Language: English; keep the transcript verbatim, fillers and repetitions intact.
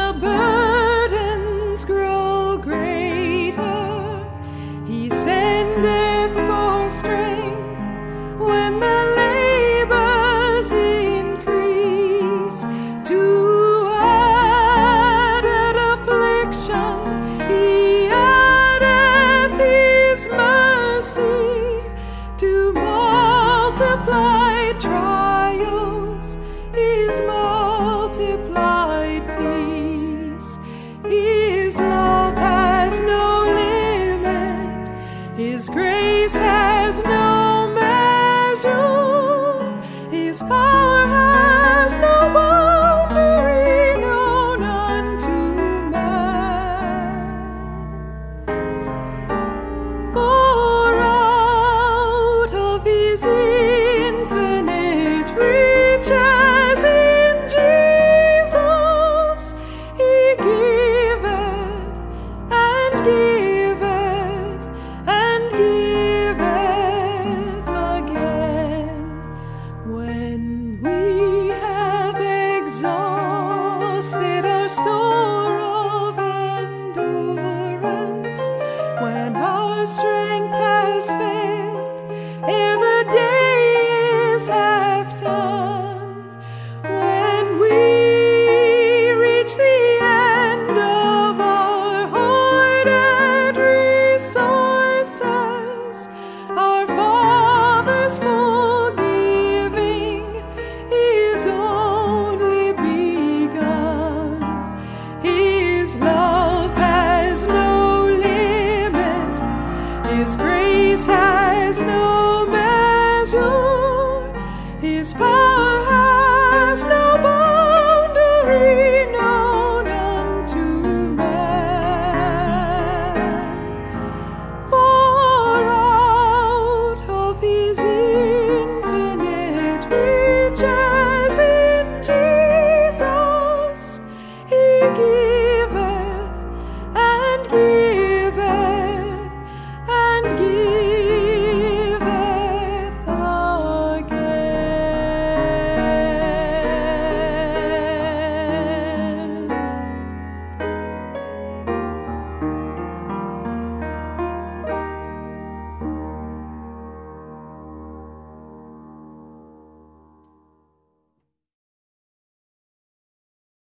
the burdens grow greater, He sendeth more strength. When the labors increase, to added affliction He addeth His mercy. To multiplied trials is multiplied peace. His love has no limit, His grace has no measure, His power has no boundary known unto man. For out of His infinite riches in Jesus He giveth and giveth and giveth again. When we have exhausted our store